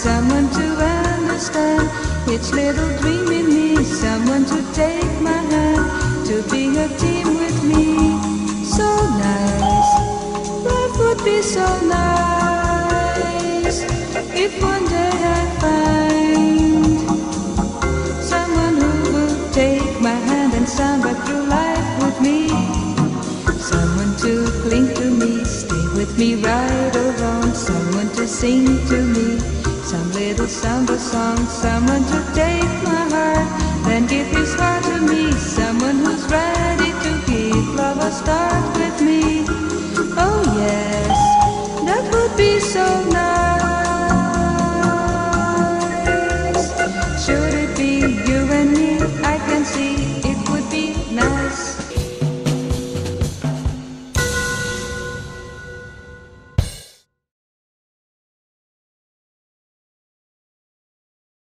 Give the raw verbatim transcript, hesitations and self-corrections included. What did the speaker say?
someone to understand each little dream in me, someone to take my hand, to be a team with me. So nice, life would be so nice if one day I find someone who would take my hand and samba through life with me. Someone to cling to me, stay with me right or wrong, someone to sing to me some little samba song, someone to take my heart, then give his heart to me, someone who's ready to give love a start.